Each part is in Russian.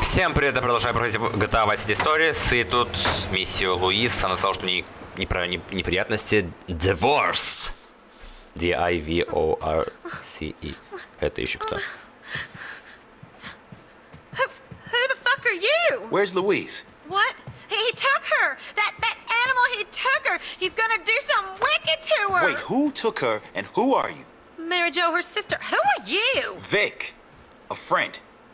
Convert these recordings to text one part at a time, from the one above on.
Всем привет, я продолжаю проходить GTA Vice City Stories, и тут миссию Луис, она сказала, что неприятности Divorce. D-I-V-O-R-C-E. Это еще кто? Who the fuck are you? Where's Louise? What? He took her. That animal, he took her. He's gonna do something wicked to her. Wait, who took her and who are you? Mary Jo, her sister. Who are you? Vic, a friend.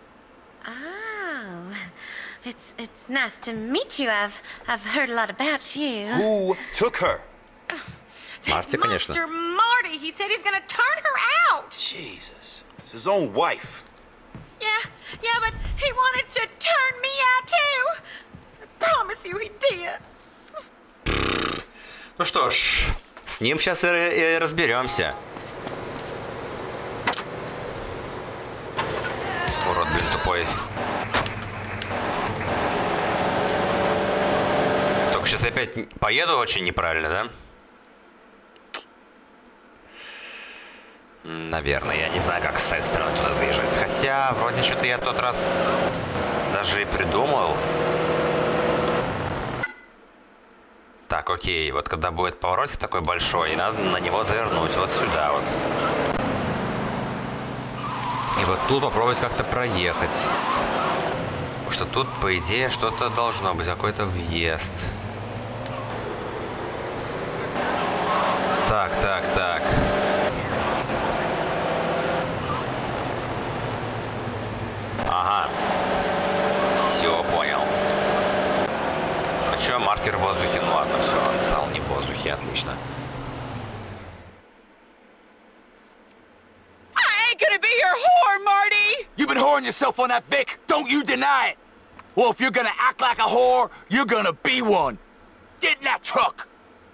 Oh, it's nice to meet you. I've heard a lot about you. Who took her? Марти, конечно. Monster Marty. He said he's gonna turn her out. Jesus, it's his own wife. Yeah, but he wanted to turn me out too. I promise you he did. Ну что ж, с ним сейчас и разберемся. Урод, блин, тупой. Только сейчас опять поеду очень неправильно, да? Наверное, я не знаю, как с этой стороны туда заезжать. Хотя, вроде что-то я тот раз даже и придумал. Так, окей, вот когда будет поворотик такой большой, и надо на него завернуть, вот сюда вот. И вот тут попробовать как-то проехать. Потому что тут, по идее, что-то должно быть, какой-то въезд. Так. Ага. Все, понял. А что, маркер в воздухе? Ну ладно, все, он стал не в воздухе, отлично. I ain't gonna be your whore, Marty! You've been whoring yourself on that Vic, don't you deny it! Well, if you're gonna act like a whore, you're gonna be one. Get in that truck!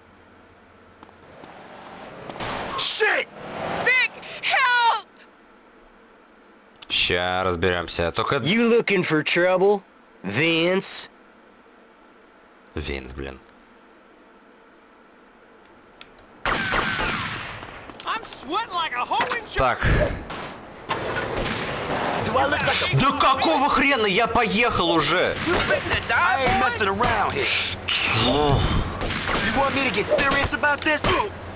Shit! Vic, help! Ща разберемся. Только You looking for trouble, Vince? Винс, блин. I'm sweating like a hoe in Так. Do I look like a... Да какого хрена? Я поехал уже! You fitting to die, I ain't boy? messing around here. You want me to get serious about this?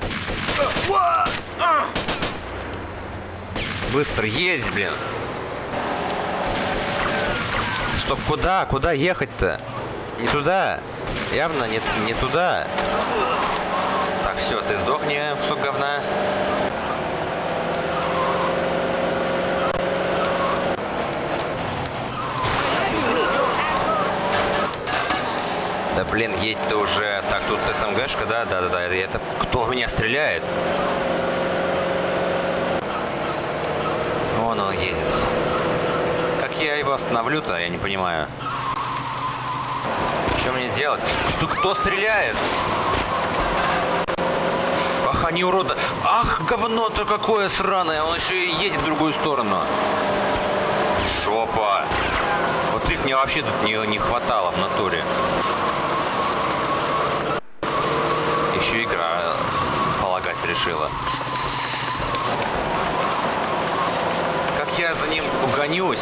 Быстро едь, блин. Стоп, куда? Куда ехать-то? Не туда. Явно не туда. Так, все, ты сдохни, кусок говна. Да блин, едь ты уже. Так, тут СМГшка, да? Да. Это кто в меня стреляет? Вон он едет. Как я его остановлю-то, я не понимаю. Что мне делать? Тут кто стреляет? Ах, они уроды. Ах, говно-то какое сраное. Он еще и едет в другую сторону. Жопа. Вот их мне вообще тут не хватало в натуре. Еще игра полагать решила. Как я за ним угонюсь?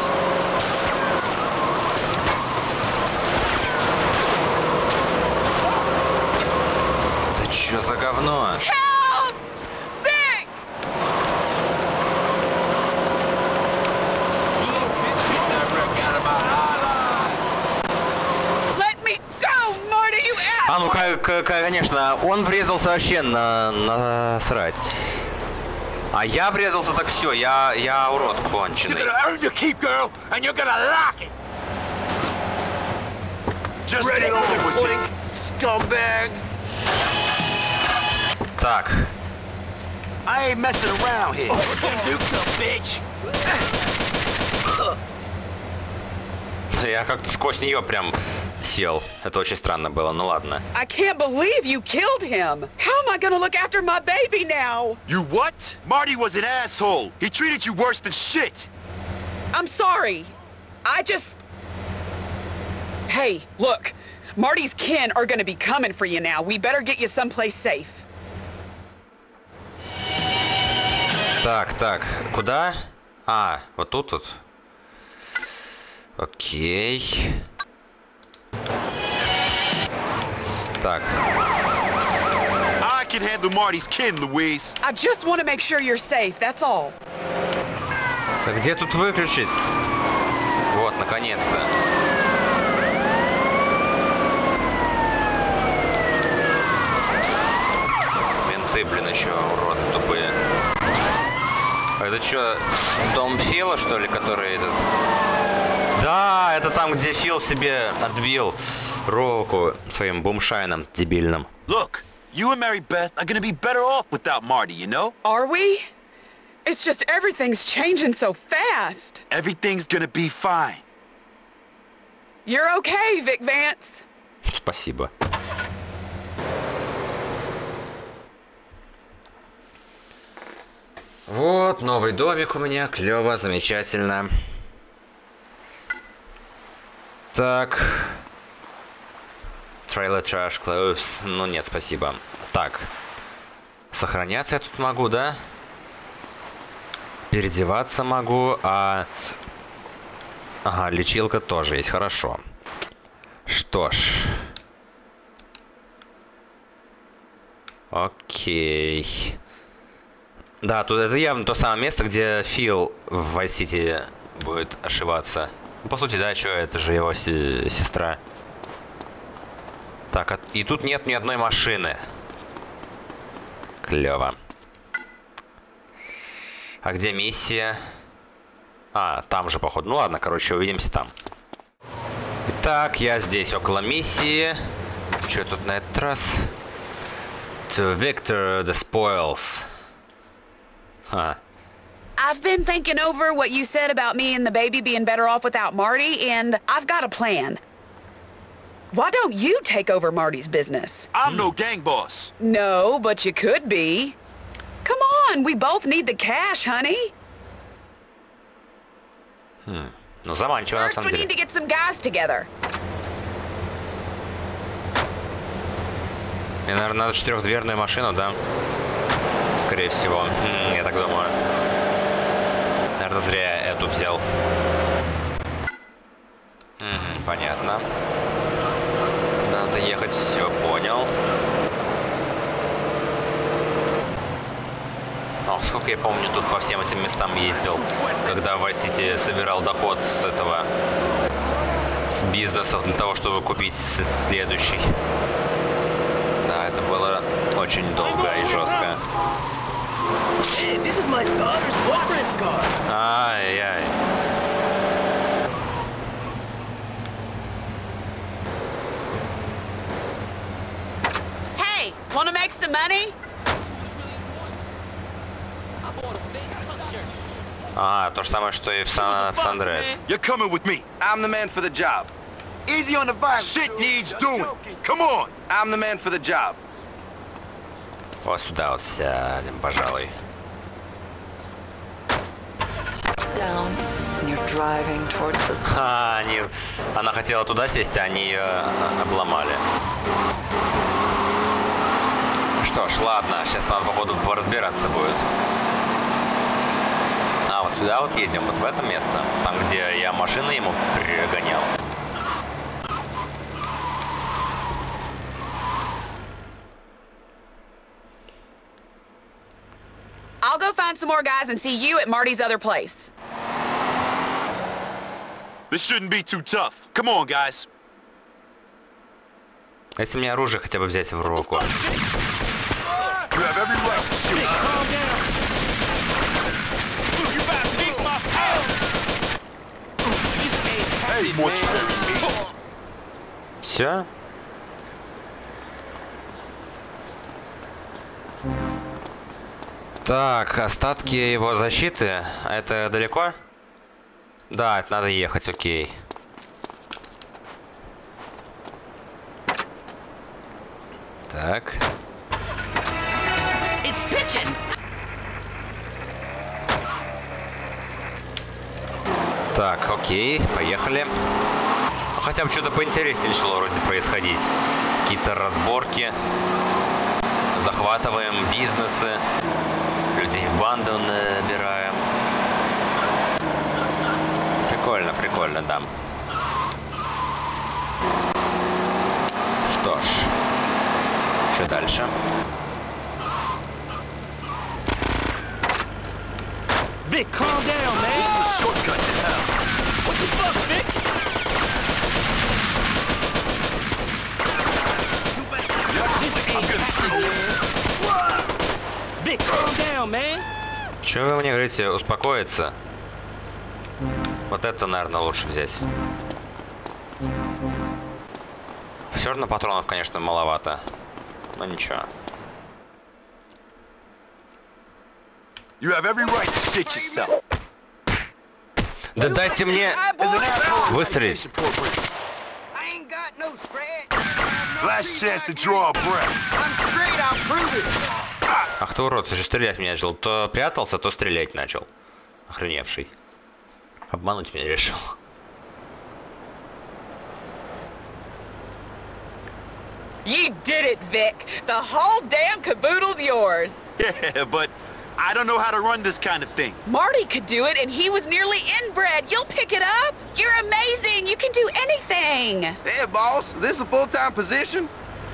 Да чё за говно? Help! Vic! Let me go, Marty, you ass! А, ну, конечно, он врезался вообще на срать. А я врезался, так все, я урод You're конченый. gonna earn your keep, girl, and you're gonna lock it! Just Ready get to over with blink, it, scumbag. Так, I ain't messing around here. Duke's a bitch! я как-то сквозь нее прям сел. Это очень странно было, ну ладно. I can't believe you killed him. How am I gonna look after my baby now? You what? Marty was an asshole. He treated you worse than shit. I'm sorry. I just... Hey, look. Marty's kin are gonna be coming for you now. We better get you someplace safe. Так, куда? А, вот тут вот. Окей. Так. I can handle Marty's kin, Louise. I just want to make sure you're safe, that's all. Так где тут выключить? Вот, наконец-то. Менты, блин, еще уроды тупые. Это что, дом Фила, что ли, который этот... Да, это там, где Фил себе отбил руку своим бумшайном дебильным. Look, you and Mary Beth are gonna be better off without Marty, you know? Are we? It's just everything's changing so fast. Everything's gonna be fine. You're okay, Vic Vance. Спасибо. Вот, новый домик у меня. Клево, замечательно. Так. Trailer trash clothes. Ну нет, спасибо. Так. Сохраняться я тут могу, да? Переодеваться могу, а... Ага, лечилка тоже есть, хорошо. Что ж. Окей. Да, тут это явно то самое место, где Фил в Vice City будет ошиваться. Ну, по сути, да, что, это же его сестра. Так, и тут нет ни одной машины. Клево. А где миссия? А, там же, походу. Ну ладно, короче, увидимся там. Итак, я здесь, около миссии. Что тут на этот раз? To Victor the Spoils. Ха. I've been thinking over what you said about me and the baby being better off without Marty, and I've got a plan. Why don't you take over Marty's business? I'm no gang boss. No, but you could be. Come on, we both need the cash, honey. Ну, заманчиво, на First, самом we деле. need to get some guys together. Мне, наверное, надо четырехдверную машину, да? Скорее всего. Я так думаю. Наверное, зря я эту взял. Понятно. Надо ехать, все понял. О, сколько я помню, тут по всем этим местам ездил, когда в Vice City собирал доход с этого, с бизнесов для того, чтобы купить следующий. Да, это было очень долго и жестко. Hey, this is my daughter's boyfriend's car. Ай-яй. Hey, wanna make some money? А, то же самое, что и в Сан-Андреас. You're coming with me. I'm the man for the job. Easy on the violence. Shit needs doing. Come on. I'm the man for the job. Вот сюда вот сядем, пожалуй. Down, and you're driving towards the sun. Она хотела туда сесть, а они ее обломали. Что ж, ладно, сейчас надо, походу, поразбираться будет. А, вот сюда вот едем, вот в это место. Там, где я машины ему пригонял. I'll go find some more guys and see you at Marty's other place. This shouldn't be too tough. Come on, guys. Если мне оружие хотя бы взять в руку. You have every right to shoot. Hey, mortuary me. Все? Так, остатки его защиты. Это далеко? Да, это надо ехать, окей. Так. It's pitching. Так, окей, поехали. Хотя бы что-то поинтереснее начало вроде происходить. Какие-то разборки. Захватываем бизнесы. Людей в банду набираем. Прикольно, прикольно, да. Что дальше? Vic, calm down, man. This is a shortcut to hell. What the fuck, Vic? This ain't shit, man. Vic, calm down, man. Че вы мне говорите, успокоиться? Вот это, наверное, лучше взять. Все равно патронов, конечно, маловато. Но ничего. You have every right to shit yourself. Да дайте мне выстрелить. I ain't got no spread. Last chance to draw a breath. I'm straight, I'll prove it. Ах ты урод, ты же стрелять меня начал. То прятался, то стрелять начал. Охреневший. Обмануть меня решил. You did it, Vic. The whole damn caboodle's yours. Yeah, but I don't know how to run this kind of thing. Marty could do it, and he was nearly inbred. You'll pick it up. You're amazing. You can do anything. Hey, boss, this a full-time position?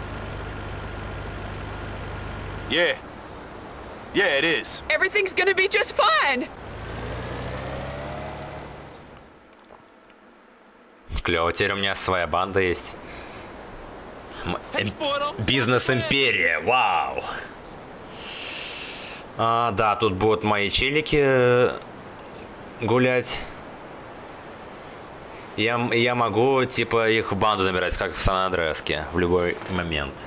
Yeah. Yeah, it is. Everything's gonna be just fine. Клево, теперь у меня своя банда есть. Бизнес-империя, вау! Да, тут будут мои челики гулять. Я могу, типа, их в банду набирать, как в Сан-Андреаске, в любой момент.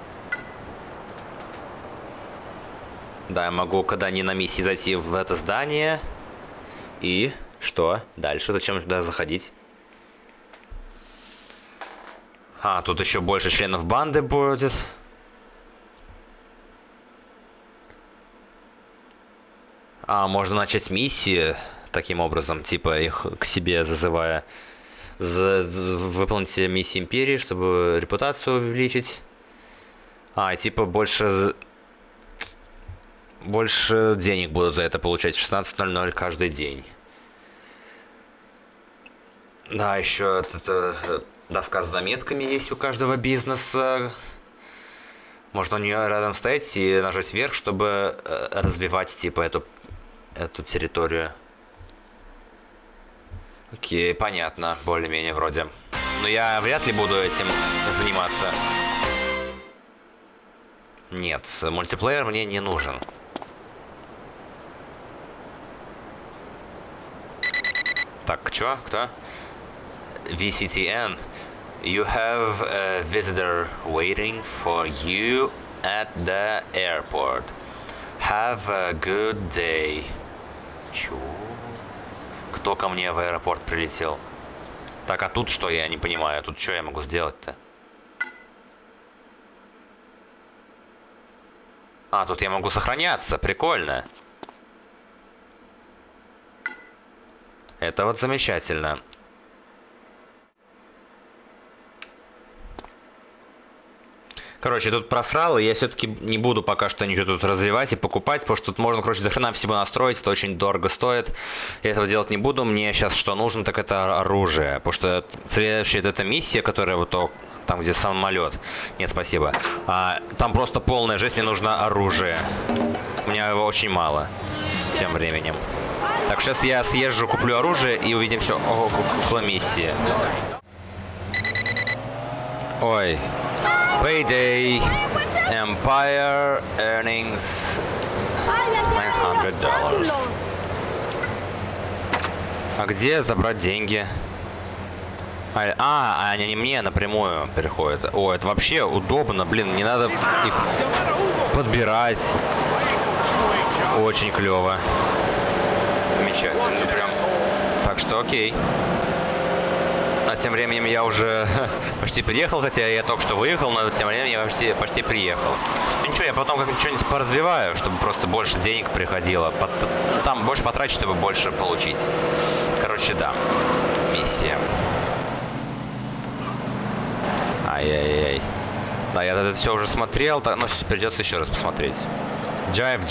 Да, я могу, когда не на миссии, зайти в это здание. И что дальше? Зачем туда заходить? Тут еще больше членов банды будет. Можно начать миссии таким образом, типа их к себе зазывая. Выполните миссии Империи, чтобы репутацию увеличить. Типа больше денег будут за это получать в 16:00 каждый день. Да, еще это доска с заметками есть у каждого бизнеса. Можно у нее рядом стоять и нажать вверх, чтобы развивать типа эту территорию. Окей, понятно, более-менее вроде. Но я вряд ли буду этим заниматься. Нет, мультиплеер мне не нужен. Так, чё? Кто? VCTN. You have a visitor waiting for you at the airport. Have a good day. Чё? Кто ко мне в аэропорт прилетел? Так, а тут что? Я не понимаю. Тут что я могу сделать-то? Тут я могу сохраняться. Прикольно. Это вот замечательно. Короче, тут просрал, и я все-таки не буду пока что ничего тут развивать и покупать, потому что тут можно, короче, до хрена всего настроить, это очень дорого стоит. Я этого делать не буду, мне сейчас что нужно, так это оружие, потому что следующая это миссия, которая вот там, где самолет. Нет, спасибо. Там просто полная жесть, мне нужно оружие. У меня его очень мало тем временем. Так, сейчас я съезжу, куплю оружие и увидимся около миссии. Ой. Payday. Empire earnings $900. А где забрать деньги? Они не мне напрямую переходят. О, это вообще удобно, блин, не надо их подбирать. Очень клево. Замечательно, прям. Так что окей. А тем временем я уже почти приехал, хотя я только что выехал, но тем временем я почти приехал. Ну ничего, я потом как-нибудь что-нибудь поразвиваю, чтобы просто больше денег приходило. Там больше потратить, чтобы больше получить. Короче, да. Миссия. Ай-яй-яй. Да, я это все уже смотрел, но придется еще раз посмотреть. Drive.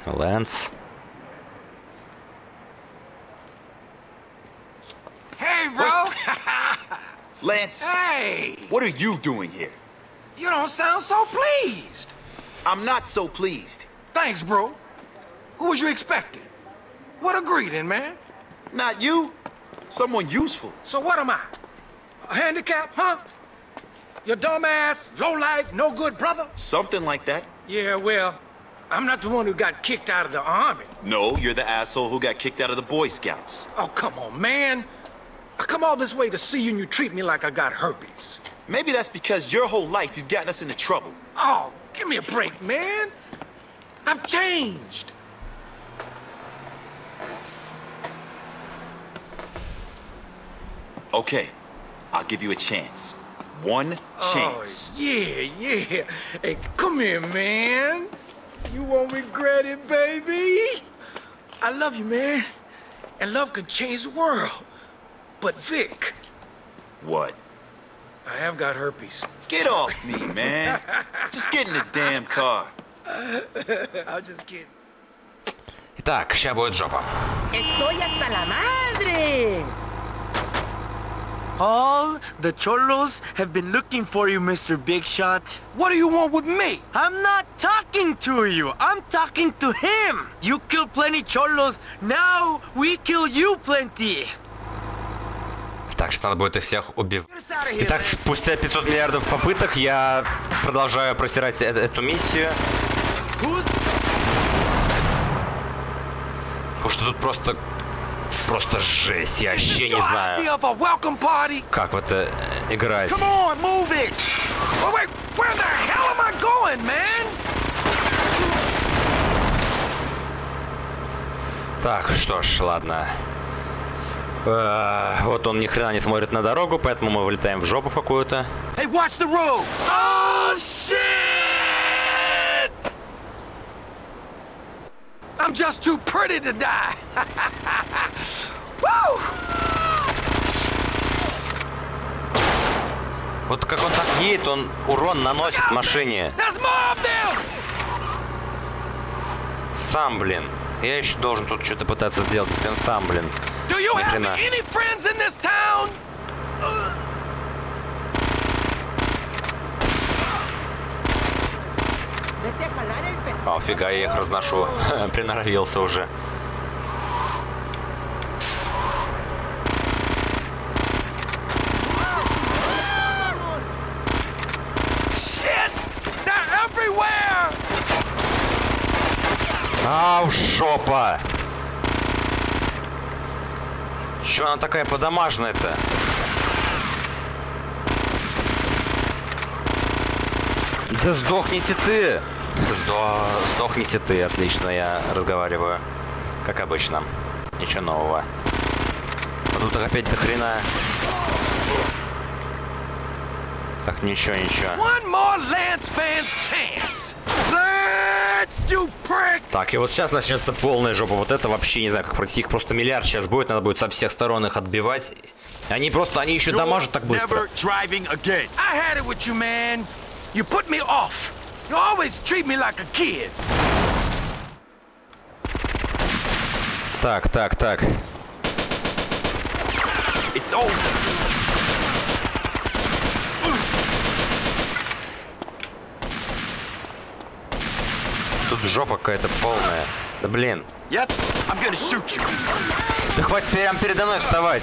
Лэнс. Hey, bro! Lance, Hey! what are you doing here? You don't sound so pleased. I'm not so pleased. Thanks, bro. Who was you expecting? What a greeting, man. Not you. Someone useful. So what am I? A handicap, huh? Your dumbass, low-life, no-good brother? Something like that. Yeah, well, I'm not the one who got kicked out of the army. No, you're the asshole who got kicked out of the Boy Scouts. Oh, come on, man. I come all this way to see you and you treat me like I got herpes. Maybe that's because your whole life you've gotten us into trouble. Oh, give me a break, man. I've changed. Okay, I'll give you a chance. One chance. Oh, yeah. Hey, come here, man. You won't regret it, baby. I love you, man. And love can change the world. But Vic, What? I have got herpes. Get off me, man. Just get in the damn car. I'm just kidding. Итак, ща будет жопа. Estoy hasta la madre. All the cholos have been looking for you, Mr. Big Shot. What do you want with me? I'm not talking to you. I'm talking to him. You killed plenty cholos. Now we kill you plenty. Так что надо будет их всех убивать. Итак, спустя 500 миллиардов попыток я продолжаю просирать эту миссию. Потому что тут просто жесть. Я вообще не знаю, как в это играть. Так, что ж, ладно. Вот он ни хрена не смотрит на дорогу, поэтому мы вылетаем в жопу какую-то. Hey, watch the road! Oh, shit! I'm just too pretty to die. Woo! Вот как он так едет, он урон наносит машине. There's more of them! Сам, блин. Я еще должен тут что-то пытаться сделать, если он сам, блин. Do you Ни have хрена. any friends in this town? О, фига, я их разношу. Приноровился уже. Shit! They're everywhere! Ау, жопа! Чё она такая подамажная-то? Да сдохните ты! Сдохните ты, отлично, я разговариваю. Как обычно. Ничего нового. А тут опять до хрена. Так, ничего. One more Lance Van's chance. Let's you prick! Так, и вот сейчас начнется полная жопа. Вот это вообще не знаю, как пройти. Их просто миллиард сейчас будет. Надо будет со всех сторон их отбивать. Они еще дамажат так быстро. Driving again. I had it with you, man. You put me off. You always treat me like a kid. Так. It's over. Тут жопа какая-то полная. Да блин. Yep, I'm gonna shoot you. Да хватит прям передо мной вставать.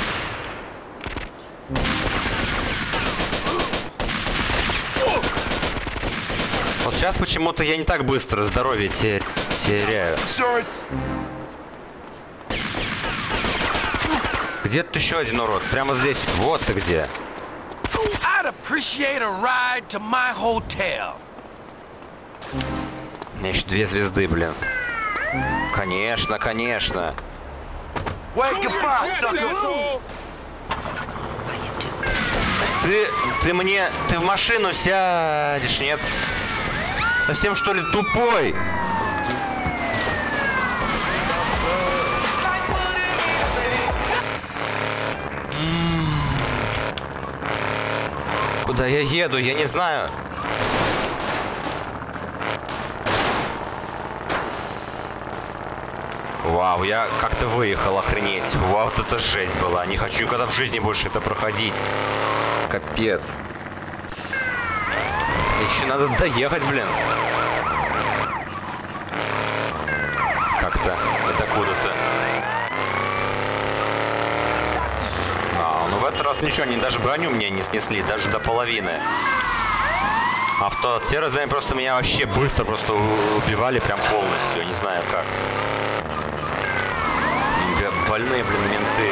Вот сейчас почему-то я не так быстро здоровье теряю. Где тут еще один урод? Прямо здесь. Вот ты где. I'd appreciate a ride to my hotel. У меня еще 2 звезды, блин. Конечно. Wait, goodbye, sucker. Ты в машину сядешь, нет? Совсем что ли тупой? Куда я еду? Я не знаю. Вау, я как-то выехал, охренеть. Вау, вот это жесть была. Не хочу никогда в жизни больше это проходить. Капец. Еще надо доехать, блин. Как-то. Это куда-то. Ну в этот раз ничего, они даже броню мне не снесли, даже до половины. А в те разы они просто меня вообще быстро просто убивали прям полностью. Не знаю как. Больные, блин, менты.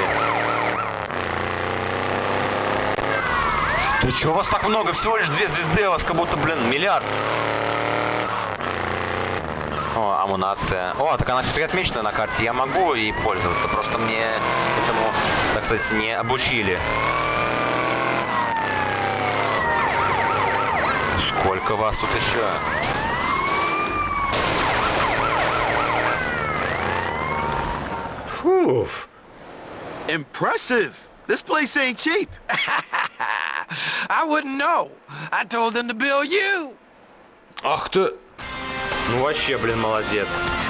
Да чё у вас так много? Всего лишь 2 звезды, а у вас как будто, блин, миллиард. О, амунация. О, так она все-таки отмечена на карте. Я могу ей пользоваться, просто мне этому, так сказать, не обучили. Сколько вас тут еще? Whew. Impressive. This place ain't cheap. I wouldn't know. I told them to bill you. Ах ты... Ну вообще, блин, молодец.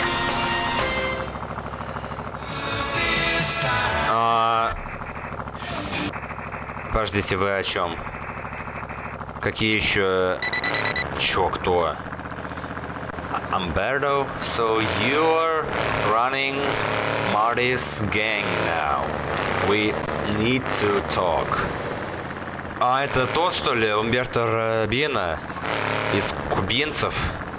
Подождите, вы о чем? Какие еще... Чё, кто? Umberto, so you're running Marty's gang now. We need to talk. А это тот, что ли, Умберто Робино из кубинцев?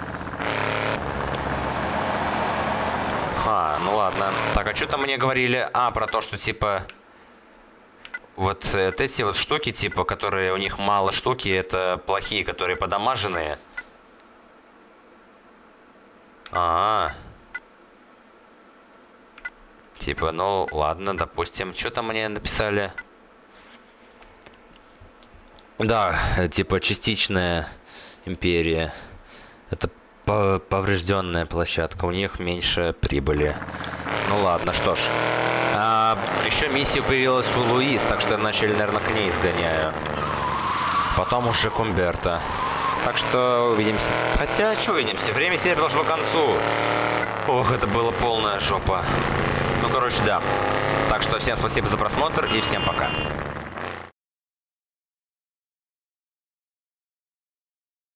Ну ладно. Так, а что там мне говорили? Про то, что типа... Вот эти вот штуки, типа, которые у них мало штуки, это плохие, которые подамаженные. Типа, ну ладно, допустим. Что там мне написали? Да, типа частичная империя. Это поврежденная площадка. У них меньше прибыли. Ну ладно, что ж. Еще миссия появилась у Луис, так что я вначале, наверное, к ней сгоняю. Потом уже к Умберто. Так что увидимся. Хотя, что увидимся? Время серии подошло к концу. Ох, это была полная жопа. Ну, короче, да. Так что всем спасибо за просмотр и всем пока.